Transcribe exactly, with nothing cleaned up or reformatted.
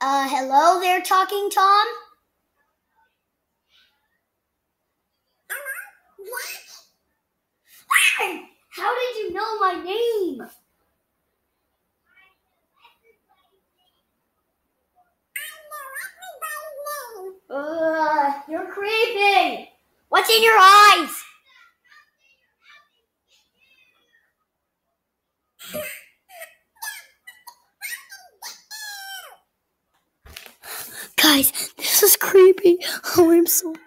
Uh, hello there, Talking Tom. What? How did you know my name? Uh, you're creepy. What's in your eyes? Guys, this is creepy. Oh, I'm so